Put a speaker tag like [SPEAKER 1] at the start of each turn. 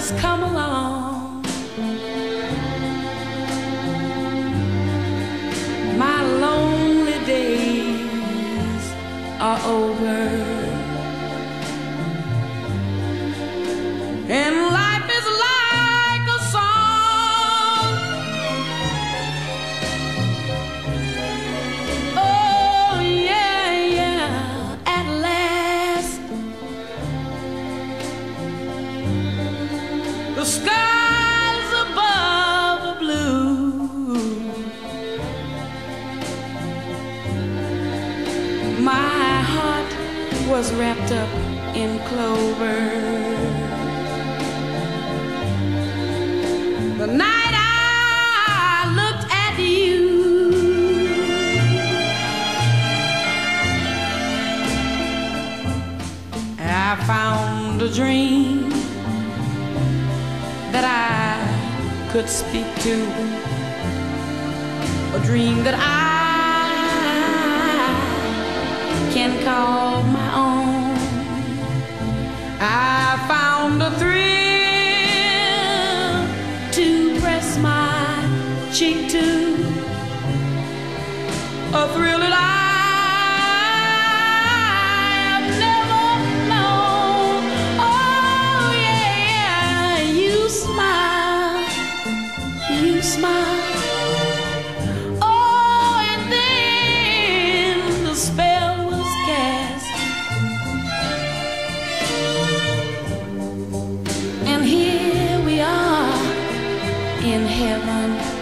[SPEAKER 1] has come along. My lonely days are over, and life is like a song. Oh yeah, yeah, at last the skies above are blue. My heart was wrapped up in clover the night I looked at you. I found a dream that I could speak to, a dream that I can call my own. I found a thrill to press my cheek to, a thrill that I have never known. Oh yeah, you smile, you smile. Oh, and then the spell was cast, and here we are in heaven.